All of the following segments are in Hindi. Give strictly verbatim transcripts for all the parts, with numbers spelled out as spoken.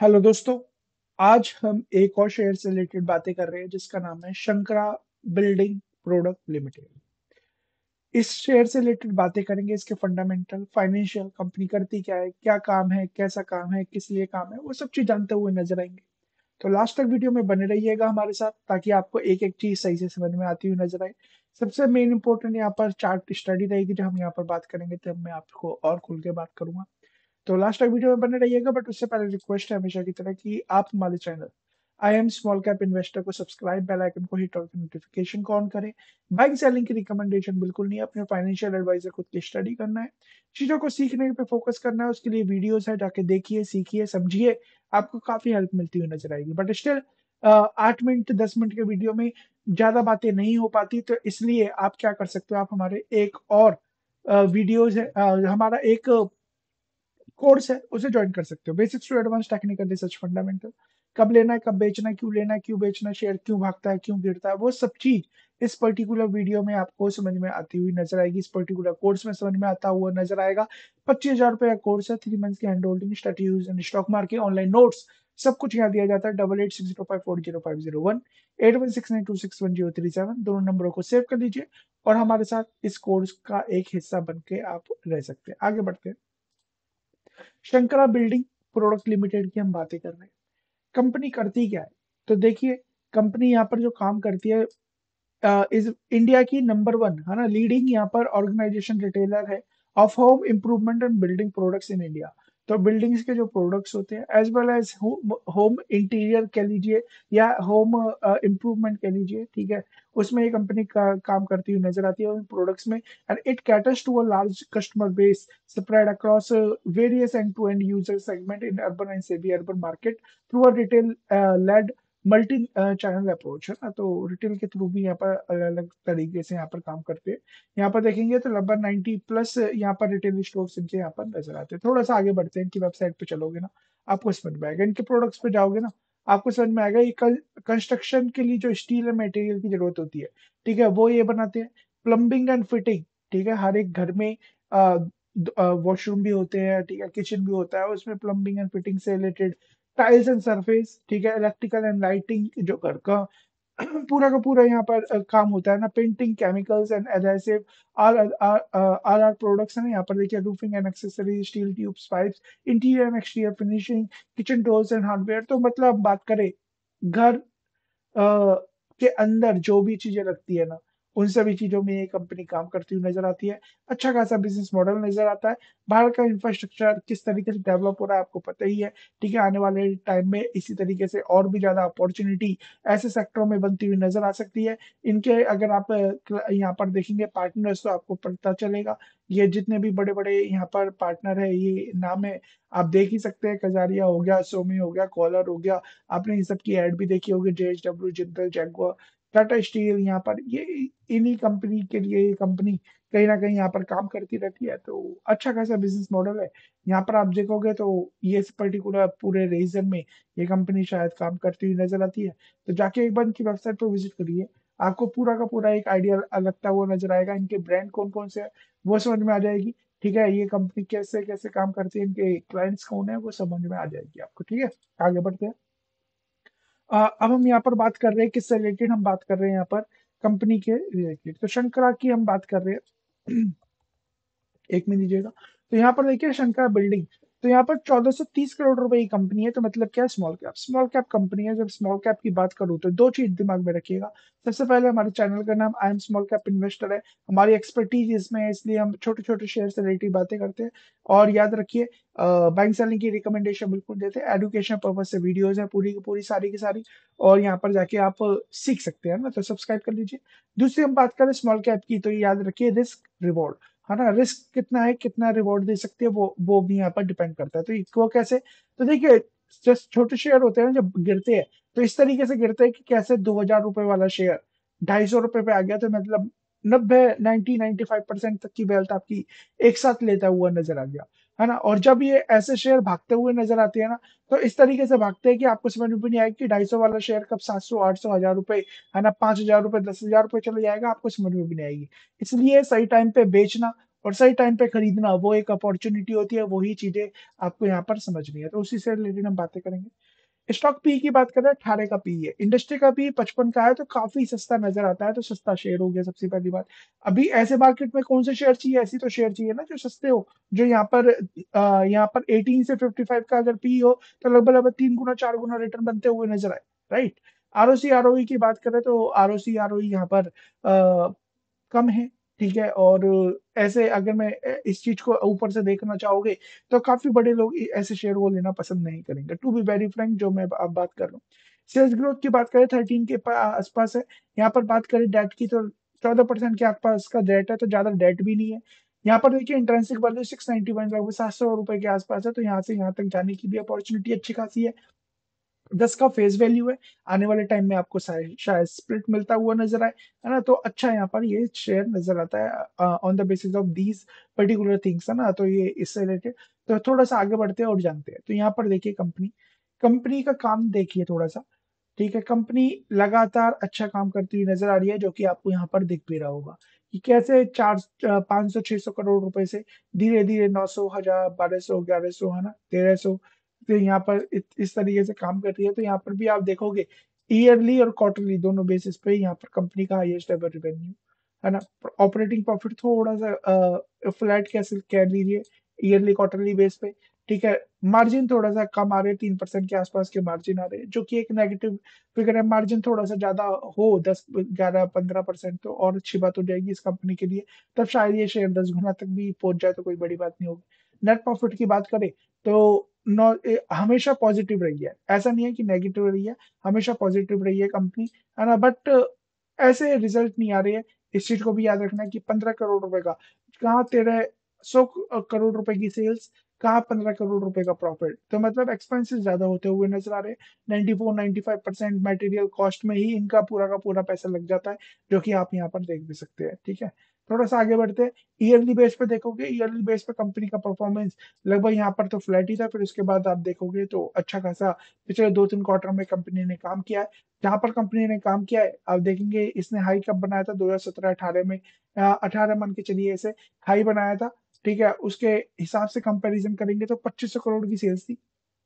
हेलो दोस्तों। आज हम एक और शेयर से रिलेटेड बातें कर रहे हैं जिसका नाम है शंकरा बिल्डिंग प्रोडक्ट लिमिटेड। इस शेयर से रिलेटेड बातें करेंगे, इसके फंडामेंटल, फाइनेंशियल, कंपनी करती क्या है, क्या काम है, कैसा काम है, किस लिए काम है, वो सब चीज जानते हुए नजर आएंगे। तो लास्ट तक वीडियो में बने रहिएगा हमारे साथ ताकि आपको एक एक चीज सही से समझ में आती हुई नजर आए। सबसे मेन इंपॉर्टेंट यहाँ पर चार्ट स्टडी रहेगी, जब हम यहाँ पर बात करेंगे तब मैं आपको और खुल के बात करूंगा। तो लास्ट तक वीडियो में बने रहिएगा, बट उससे पहले रिक्वेस्ट है हमेशा की तरह कि आप हमारे channel I am small cap investor को सब्सक्राइब, बेल आइकन को हिट और नोटिफिकेशन को ऑन करें। बाइंग सेलिंग की रिकमेंडेशन बिल्कुल नहीं है, अपने फाइनेंशियल एडवाइजर खुद की स्टडी करना है, चीजों को सीखने पे फोकस करना है। उसके लिए वीडियोस है, जाके देखिए, सीखिए, समझिए, आपको काफी हेल्प मिलती हुई नजर आएगी। बट स्टिल आठ मिनट दस मिनट के वीडियो में ज्यादा बातें नहीं हो पाती, तो इसलिए आप क्या कर सकते हो, आप हमारे एक और वीडियोज है, अ, हमारा एक कोर्स है, उसे ज्वाइन कर सकते हो। Basics to advance technical research fundamental, कब लेना है, कब बेचना है, क्यों लेना है, क्यों बेचना है, शेयर क्यों भागता है, क्यों गिरता है, वो सब चीज इस पर्टिकुलर वीडियो में आपको समझ में आती हुई नजर आएगी। इस पर्टिकुलर कोर्स में समझ में आता हुआ नजर आएगा। पच्चीस हजार रुपए का कोर्स है, थ्री मंथ की hand holding, study use and stock market, online notes, सब कुछ यहाँ दिया जाता है। Double eight six zero five four zero five zero one eight one six nine two six one zero three seven दोनों नंबरों को सेव कर लीजिए और हमारे साथ इस कोर्स का एक हिस्सा बन के आप रह सकते हैं। आगे बढ़ते हैं। शंकरा बिल्डिंग प्रोडक्ट लिमिटेड की हम बातें कर रहे हैं। कंपनी करती क्या है, तो देखिए, कंपनी यहाँ पर जो काम करती है, इज इंडिया की नंबर वन है ना, लीडिंग यहाँ पर ऑर्गेनाइजेशन रिटेलर है of home improvement and building products in India. तो बिल्डिंग्स के जो प्रोडक्ट्स होते हैं as well as home interior कह लीजिए या होम इम्प्रूवमेंट कह लीजिए, ठीक है, उसमें ये कंपनी का काम करती हुई नजर आती है उन प्रोडक्ट्स में। And it caters to a large customer base spread across uh, various end-to-end user segment in urban and semi-urban market through a retail uh, led multi channel approach है ना। तो रिटेल के थ्रू भी यहाँ पर अलग अलग तरीके से यहाँ पर काम करते हैं। यहाँ पर देखेंगे तो लगभग नाइन्टी प्लस यहाँ पर रिटेल स्टोर्स इनके यहाँ पर नजर आते हैं। थोड़ा सा आगे बढ़ते हैं, इनकी वेबसाइट पे चलोगे ना, आपको समझ में आएगा। इनके प्रोडक्ट्स पे जाओगे ना, आपको समझ में आएगा। ये कंस्ट्रक्शन के लिए जो स्टील और मटेरियल की जरूरत होती है, ठीक है, वो ये बनाते हैं। प्लम्बिंग एंड फिटिंग, ठीक है, हर एक घर में वॉशरूम भी होते हैं, ठीक है, किचन भी होता है, उसमें प्लम्बिंग एंड फिटिंग से रिलेटेड टाइल्स एंड सरफेस, ठीक है, इलेक्ट्रिकल एंड लाइटिंग जो घर का पूरा का पूरा यहाँ पर अ, काम होता है ना। Painting, chemicals and adhesive, are are are are products है ना। यहाँ पर देखिए, roofing and accessories, steel tubes, pipes, interior and exterior finishing, kitchen doors and hardware. तो मतलब बात करें घर अ, के अंदर जो भी चीजें लगती है ना, उन सभी चीजों में ये कंपनी काम करती हुई नजर आती है। अच्छा खासा बिजनेस मॉडल नजर आता है। भारत का इंफ्रास्ट्रक्चर किस तरीके से डेवलप हो रहा है आपको पता ही है, ठीक है। आने वाले टाइम में इसी तरीके से और भी ज्यादा अपॉर्चुनिटी ऐसे सेक्टरों में बनती हुई नजर आ सकती है। इनके अगर आप अ, यहाँ पर देखेंगे पार्टनर्स, तो आपको पता चलेगा ये जितने भी बड़े बड़े यहाँ पर पार्टनर है, ये नाम है, आप देख ही सकते हैं। कजारिया हो गया, सोमी हो गया, कॉलर हो गया, आपने इन सब की एड भी देखी होगी। JSW, Jindal, Jaguar, Tata steel, यहाँ पर ये इन्हीं कंपनी के लिए ये कंपनी कहीं ना कहीं यहाँ पर काम करती रहती है। तो अच्छा खासा बिजनेस मॉडल है। यहाँ पर आप देखोगे तो ये पर्टिकुलर पूरे रीजन में ये कंपनी शायद काम करती हुई नजर आती है। तो जाके एक बार इनकी वेबसाइट पर विजिट करिए, आपको पूरा का पूरा एक आइडिया लगता हुआ नजर आएगा। इनके ब्रांड कौन कौन से है वो समझ में आ जाएगी, ठीक है। ये कंपनी कैसे कैसे काम करती है, इनके क्लाइंट्स कौन है, वो समझ में आ जाएगी आपको, ठीक है। आगे बढ़ते हैं। अ, अब हम यहाँ पर बात कर रहे हैं किससे रिलेटेड, हम बात कर रहे हैं यहाँ पर कंपनी के रिलेटेड। तो शंकरा की हम बात कर रहे हैं। एक मिनट दीजिएगा। तो यहाँ पर देखिए शंकरा बिल्डिंग, तो यहाँ पर चौदह सौ तीस करोड़ रुपए की कंपनी है। तो मतलब क्या है, small cap, small cap company है। जब स्मॉल कैप की बात करूँ तो दो चीज दिमाग में रखिएगा। सबसे पहले हमारे चैनल का नाम I am small cap investor है, हमारी एक्सपर्टीज इसमें है, इसलिए हम छोटे छोटे शेयर से रिलेटेड बातें करते हैं। और याद रखिए, बाइंग सेलिंग की रिकमेंडेशन बिल्कुल देते हैं। एजुकेशन पर्पज से वीडियोज है पूरी की पूरी, सारी की सारी, और यहाँ पर जाके आप अ, सीख सकते हैं ना। तो सब्सक्राइब कर लीजिए। दूसरी हम बात करें स्मॉल कैप की, तो याद रखिए रिस्क रिवॉर्ड, है ना। रिस्क कितना है, कितना रिवॉर्ड दे सकती है, वो वो भी यहाँ पर डिपेंड करता है। तो ये- वो कैसे, तो देखिए, जस्ट छोटे शेयर होते हैं जब गिरते हैं, तो इस तरीके से गिरते हैं कि कैसे दो हजार रुपए वाला शेयर ढाई सौ रुपए पे आ गया, तो मतलब नब्बे नाइन्टी नाइन्टी फाइव परसेंट तक की वेल्थ आपकी एक साथ लेता हुआ नजर आ गया, है ना। और जब ये ऐसे शेयर भागते हुए नजर आते हैं ना, तो इस तरीके से भागते हैं कि आपको समझ में भी नहीं आएगा कि ढाई सौ वाला शेयर कब सात सौ आठ सौ हजार रुपए, है ना, पांच हजार रुपए, दस हजार रुपए चले जाएगा, आपको समझ में भी नहीं आएगी। इसलिए सही टाइम पे बेचना और सही टाइम पे खरीदना वो एक अपॉर्चुनिटी होती है, वही चीजें आपको यहाँ पर समझनी है, तो उसी से रिलेटेड हम बातें करेंगे। स्टॉक पी की बात करें, अठारह का पी है, इंडस्ट्री का पी पचपन का है, तो काफी सस्ता नजर आता है, तो सस्ता शेयर हो गया सबसे पहली बात। अभी ऐसे मार्केट में कौन से शेयर चाहिए, ऐसी तो शेयर चाहिए ना जो सस्ते हो, जो यहाँ पर अ, यहाँ पर अठारह से पचपन का अगर पी हो तो लगभग लगभग तीन गुना चार गुना रिटर्न बनते हुए नजर आए, राइट। आरओसी आरओई की बात करें तो आरओसी आरओई यहाँ पर अ, कम है, ठीक है। और ऐसे अगर मैं इस चीज को ऊपर से देखना चाहोगे तो काफी बड़े लोग इ- ऐसे शेयर को लेना पसंद नहीं करेंगे, टू बी वेरी फ्रैंक, जो मैं अब बात कर रहा हूँ। सेल्स ग्रोथ की बात करें थर्टीन के पा- आसपास है। यहाँ पर बात करें डेट की तो चौदह परसेंट के आसपास का डेट है, तो ज्यादा डेट भी नहीं है। यहाँ पर देखिए intrinsic value six ninety one, लगभग सात सौ रुपए के आसपास है, तो यहाँ से यहाँ तक जाने की भी अपॉर्चुनिटी अच्छी खासी है। दस का फेस वैल्यू है, आने वाले टाइम में आपको शायद शायद स्प्लिट मिलता हुआ नजर आए, है ना, तो अच्छा यहाँ पर ये शेयर नजर आता है on the basis of these particular things, है ना, तो ये इससे रिलेटेड। तो थोड़ा सा आगे बढ़ते हैं और जानते हैं, तो यहाँ पर देखिए कंपनी कंपनी का काम देखिए थोड़ा सा, ठीक है। कंपनी लगातार अच्छा काम करती हुई नजर आ रही है, जो कि आपको यहाँ पर दिख भी रहा होगा कि कैसे चार पाँच सौ छह सौ करोड़ रुपए से धीरे धीरे नौ सौ हजार बारह सौ, ग्यारह सौ, है ना, तेरह सौ, तो यहाँ पर इत, इस तरीके से काम कर रही है। तो यहाँ पर भी आप देखोगे ईयरली और क्वार्टरली दोनों बेसिस पे यहाँ पर कंपनी का हाईएस्ट एवर रेवेन्यू, है ना। ऑपरेटिंग प्रॉफिट थोड़ा सा फ्लैट कैसे कह लीजिए ईयरली क्वार्टरली बेस पे, ठीक है। मार्जिन थोड़ा सा कम आ रहे हैं, तीन परसेंट के आसपास के मार्जिन आ रहे हैं, जो कि एक नेगेटिव फिगर है। मार्जिन थोड़ा सा ज्यादा हो, दस ग्यारह पंद्रह परसेंट, तो और अच्छी बात हो जाएगी इस कंपनी के लिए, तब शायद ये शेयर दस गुना तक भी पहुंच जाए तो कोई बड़ी बात नहीं होगी। नेट प्रॉफिट की बात करें तो नौ ए, हमेशा पॉजिटिव रही है, ऐसा नहीं है कि नेगेटिव रही है, हमेशा पॉजिटिव रही है कंपनी, है ना। बट ऐसे रिजल्ट नहीं आ रहे हैं, इस चीज को भी याद रखना है कि पंद्रह करोड़ रुपए का कहाँ तेरह सौ करोड़ रुपए की सेल्स, कहाँ पंद्रह करोड़ रुपए का प्रॉफिट, तो मतलब एक्सपेंसेस ज्यादा होते हुए नजर आ रहे हैं। Ninety four ninety five percent material cost में ही इनका पूरा का पूरा पैसा लग जाता है, जो कि आप यहाँ पर देख भी सकते हैं, ठीक है। थोड़ा सा आगे बढ़ते हैं, ईयरली बेस पे देखोगे, ईयरली बेस पे कंपनी का परफॉर्मेंस लगभग यहाँ पर तो फ्लैट ही था, फिर उसके बाद आप देखोगे तो अच्छा खासा पिछले दो तीन क्वार्टर में कंपनी ने काम किया है। जहां पर कंपनी ने काम किया है आप देखेंगे, इसने हाई कब बनाया था, दो हज़ार सत्रह अठारह में, अठारह मान के चलिए इसे हाई बनाया था, ठीक है। उसके हिसाब से कंपैरिजन करेंगे तो पच्चीस सौ करोड़ की सेल्स थी,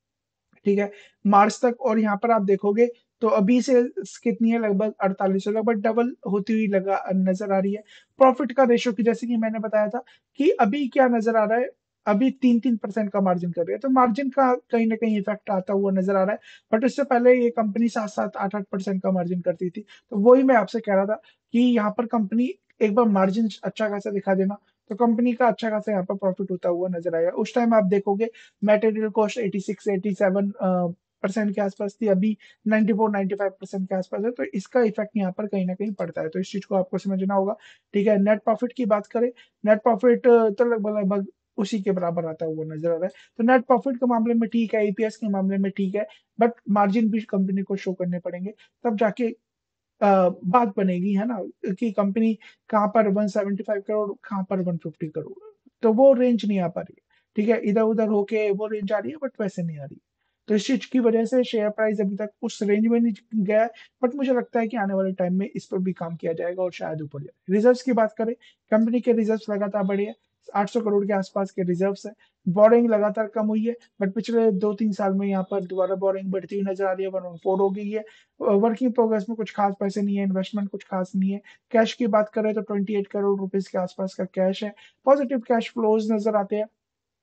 ठीक है, मार्च तक। और यहाँ पर आप देखोगे तो अभी से कितनी है, लगभग अड़तालीस सौ, लगभग डबल होती हुई लगा नजर आ रही है। प्रॉफिट का रेशो की जैसे कि मैंने बताया था कि अभी क्या नजर आ रहा है, अभी तीन तीन परसेंट का मार्जिन कर रही है, तो मार्जिन का कहीं ना कहीं इफेक्ट आता हुआ नजर आ रहा है। बट इससे पहले ये कंपनी सात सात आठ आठ परसेंट का मार्जिन करती थी, तो वही मैं आपसे कह रहा था कि यहाँ पर कंपनी एक बार मार्जिन अच्छा खासा दिखा देना, तो कंपनी का अच्छा खासा यहाँ पर प्रॉफिट होता हुआ नजर आएगा। उस टाइम आप देखोगे material cost eighty six eighty seven percent के आसपास थी, अभी ninety four ninety five percent के आसपास है, तो इसका इफेक्ट यहाँ पर कहीं ना कहीं पड़ता है, तो इस चीज को आपको समझना होगा, ठीक है। नेट प्रॉफिट की बात करें, नेट प्रॉफिट तो लगभग लगभग उसी के बराबर आता हुआ नजर आ रहा है, तो नेट प्रॉफिट के मामले में ठीक है, ईपीएस के मामले में ठीक है, बट मार्जिन भी कंपनी को शो करने पड़ेंगे, तब जाके अ, बात बनेगी, है ना, कि कंपनी कहाँ पर वन सेवेंटी फाइव करोड़, कहाँ पर वन फिफ्टी करोड़, तो वो रेंज नहीं आ पा रही है, ठीक है। इधर उधर होके वो रेंज आ रही है, बट वैसे नहीं आ रही, तो इस चीज की वजह से शेयर प्राइस अभी तक उस रेंज में नहीं गया है। बट मुझे लगता है कि आने वाले टाइम में इस पर भी काम किया जाएगा और शायद ऊपर जाए। रिजर्व्स की बात करें, कंपनी के रिजर्व्स लगातार बढ़े हैं, आठ सौ करोड़ के आसपास के रिजर्व्स है। बोरिंग लगातार कम हुई है, बट पिछले दो तीन साल में यहाँ पर दोबारा बोरिंग बढ़ती हुई नजर आ रही है, वन वन फोर हो गई है। वर्किंग प्रोग्रेस में कुछ खास पैसे नहीं है, इन्वेस्टमेंट कुछ खास नहीं है। कैश की बात करें तो ट्वेंटी एट करोड़ रुपीस के आसपास का कैश है, पॉजिटिव कैश फ्लोज नजर आते हैं।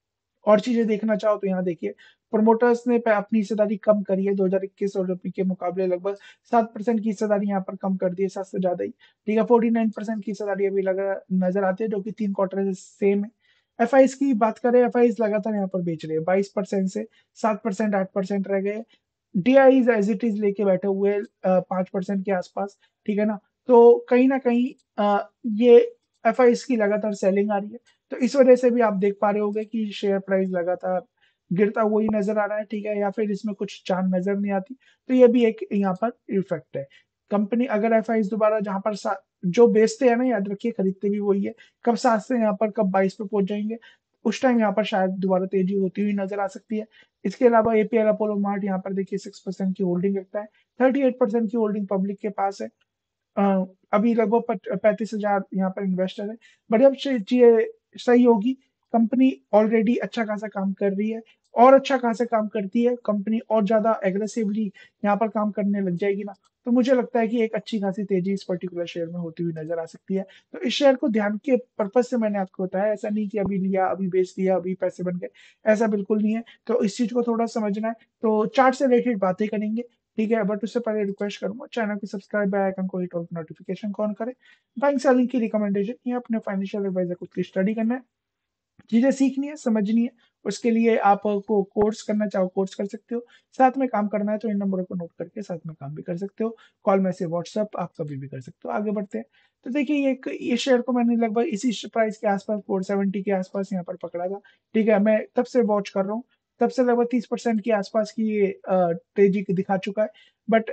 और चीजें देखना चाहो तो यहाँ देखिए, प्रोमोटर्स ने पे- अपनी हिस्सेदारी कम करी है, दो हज़ार इक्कीस और रुपये के मुकाबले लगभग सात परसेंट की हिस्सेदारी यहाँ पर कम कर दी है, सात से ज्यादा ही, ठीक है। फोर्टी नाइन परसेंट की हिस्सेदारी अभी लगा नजर आती है, जो कि तीन क्वार्टर से सेम है। एफ की बात करें, एफ लगातार यहाँ पर बेच रहे हैं, बाईस परसेंट से सात परसेंट आठ परसेंट रह गए। डीआईज एज इट इज लेके बैठे हुए पांच परसेंट के आसपास, ठीक है ना। तो कहीं ना कहीं अ, ये एफ की लगातार सेलिंग आ रही है, तो इस वजह से भी आप देख पा रहे होंगे कि शेयर प्राइस लगातार गिरता हुआ ही नजर आ रहा है, ठीक है, या फिर इसमें कुछ चांद नजर नहीं आती, तो ये भी एक यहाँ पर इफेक्ट है। कंपनी अगर एफ दोबारा जहां पर सा- जो बेचते हैं ना, याद रखिए खरीदते भी वही है, कब सात से यहाँ पर कब बाईस पे पहुंच जाएंगे, उस टाइम यहाँ पर शायद दोबारा तेजी होती हुई नजर आ सकती है। इसके अलावा एपीएल अपोलो मार्ट यहाँ पर देखिए सिक्स परसेंट की होल्डिंग रखता है, थर्टी एट परसेंट की होल्डिंग पब्लिक के पास है। अ, अभी लगभग पैंतीस हजार यहाँ पर इन्वेस्टर है। बढ़िया चीज ये सही होगी। कंपनी ऑलरेडी अच्छा खासा काम कर रही है, और अच्छा खासा काम करती है कंपनी, और ज्यादा एग्रेसिवली यहाँ पर काम करने लग जाएगी ना, तो मुझे लगता है कि एक अच्छी खासी तेजी इस पर्टिकुलर शेयर में होती हुई नजर आ सकती है। तो इस शेयर को ध्यान के पर्पज से मैंने आपको बताया, ऐसा नहीं कि अभी लिया अभी बेच दिया अभी पैसे बन गए, ऐसा बिल्कुल नहीं है। तो इस चीज को थोड़ा समझना है। तो चार्ट से रिलेटेड बातें करेंगे, ठीक है, बट उससे पहले रिक्वेस्ट करूंगा चैनल को सब्सक्राइब, बेल आइकन को हिट और नोटिफिकेशन को ऑन करें। बाइंग सेलिंग की रिकमेंडेशन ये अपने फाइनेंशियल एडवाइजर को स्टडी करना है, चीजें सीखनी है समझनी है। उसके लिए आपको कोर्स करना चाहो कोर्स कर सकते हो, साथ में काम करना है तो इन नंबरों को नोट करके साथ में काम भी कर सकते हो। कॉल मैसेज व्हाट्सअप आप कभी भी कर सकते हो। आगे बढ़ते हैं। तो देखिए ये एक- ये शेयर को मैंने लगभग इसी प्राइस के आसपास फोर सेवेंटी के आसपास यहाँ पर पकड़ा था, ठीक है, मैं तब से वॉच कर रहा हूँ। तब से लगभग तीस परसेंट के आसपास की ये अ, तेजी दिखा चुका है। बट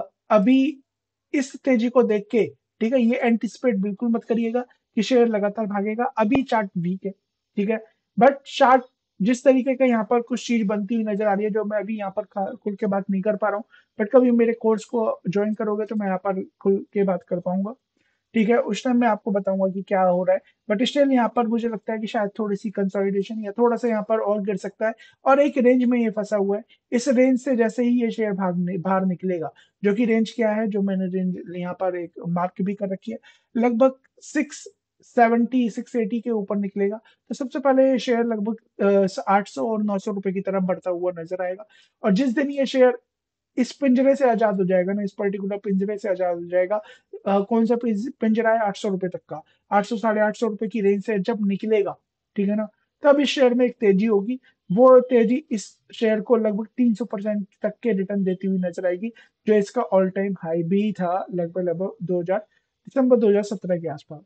अभी इस तेजी को देख के, ठीक है, ये एंटिसिपेट बिल्कुल मत करिएगा कि शेयर लगातार भागेगा। अभी चार्ट वीक है, ठीक है, बट चार्ट जिस तरीके का यहाँ पर कुछ चीज बनती हुई नजर आ रही है, जो मैं अभी यहाँ पर खा- खुल के बात नहीं कर पा रहा हूँ, बट कभी मेरे कोर्स को ज्वाइन करोगे तो मैं यहाँ पर खुल के बात कर पाऊंगा, ठीक है, उस टाइम मैं आपको बताऊंगा कि क्या हो रहा है। बट स्टिल यहाँ पर मुझे लगता है कि शायद थोड़ी सी कंसोलिडेशन या थोड़ा सा यहाँ पर और गिर सकता है, और एक रेंज में ये फंसा हुआ है। इस रेंज से जैसे ही ये शेयर भाग बाहर निकलेगा, जो कि रेंज क्या है, जो मैंने रेंज यहाँ पर एक मार्क भी कर रखी है, लगभग सिक्स सेवेंटी सिक्स एटी के ऊपर निकलेगा, तो सबसे पहले ये शेयर लगभग आठ सौ और नौ सौ रुपए की तरफ बढ़ता हुआ नजर आएगा। और जिस दिन ये शेयर इस पिंजरे से आजाद हो जाएगा ना, इस पर्टिकुलर पिंजरे से आजाद हो जाएगा, अ, कौन सा पिंज- पिंजरा है, आठ सौ रुपए तक का, आठ सौ साढ़े आठ सौ रुपए की रेंज से जब निकलेगा, ठीक है ना, तब इस शेयर में एक तेजी होगी। वो तेजी इस शेयर को लगभग तीन सौ परसेंट तक के रिटर्न देती हुई नजर आएगी, जो इसका ऑल टाइम हाई भी था लगभग लगभग दो हजार दिसंबर दो हजार सत्रह के आसपास।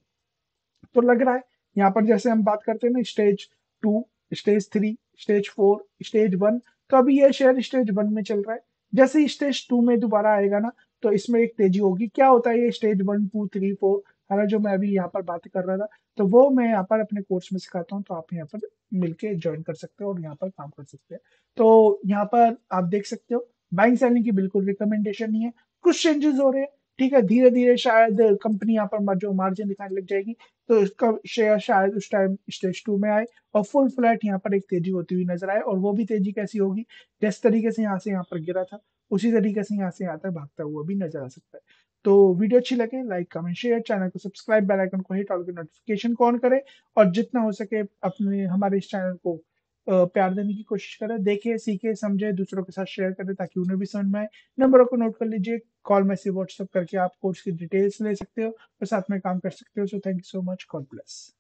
तो लग रहा है यहाँ पर जैसे हम बात करते हैं ना, stage two, stage three, stage four, stage one, तो अभी ये शेयर स्टेज वन में चल रहा है। जैसे ही स्टेज टू में दोबारा आएगा ना, तो इसमें एक तेजी होगी। क्या होता है ये stage one two three four, है ना, जो मैं अभी यहाँ पर बात कर रहा था, तो वो मैं यहाँ पर अपने कोर्स में सिखाता हूँ, तो आप यहाँ पर मिलके ज्वाइन कर सकते हो और यहाँ पर काम कर सकते हैं। तो यहाँ पर आप देख सकते हो बाइंग सेलिंग की बिल्कुल रिकमेंडेशन नहीं है। कुछ चेंजेस हो रहे हैं, ठीक है, धीरे धीरे शायद कंपनी यहाँ पर जो मार्जिन दिखाने लग जाएगी, तो इसका शेयर शायद उस टाइम स्टेज टू में आए और फुल फ्लैट यहाँ पर एक तेजी होती हुई नजर आए। और वो भी तेजी कैसी होगी, जिस तरीके से यहाँ से यहाँ पर गिरा था, उसी तरीके से यहाँ से यहाँ तक भागता हुआ भी नजर आ सकता है। तो वीडियो अच्छी लगे लाइक कमेंट शेयर, चैनल को सब्सक्राइब, बेल आइकन को हिट और नोटिफिकेशन को ऑन करें, और जितना हो सके अपने हमारे इस चैनल को अ, प्यार देने की कोशिश करें, देखे सीखे समझे दूसरों के साथ शेयर करें ताकि उन्हें भी समझ में आए। नंबरों को नोट कर लीजिए, कॉल मैसेज व्हाट्सएप करके आप कोर्स की डिटेल्स ले सकते हो और साथ में काम कर सकते हो। So thank you so much, god bless.